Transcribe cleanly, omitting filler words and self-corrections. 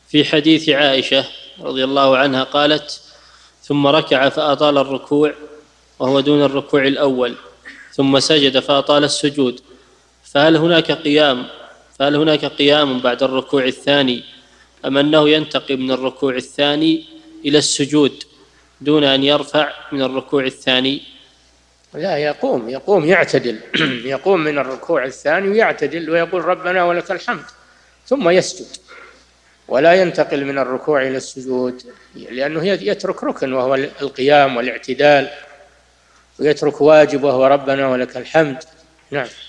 في حديث عائشة رضي الله عنها قالت: ثم ركع فأطال الركوع وهو دون الركوع الأول، ثم سجد فأطال السجود، فهل هناك قيام بعد الركوع الثاني، أم أنه ينتقل من الركوع الثاني إلى السجود دون أن يرفع من الركوع الثاني؟ لا، يقوم يعتدل يقوم من الركوع الثاني ويعتدل ويقول ربنا ولك الحمد، ثم يسجد، ولا ينتقل من الركوع إلى السجود، لأنه يترك ركن وهو القيام والاعتدال، ويترك واجب وهو ربنا ولك الحمد. نعم.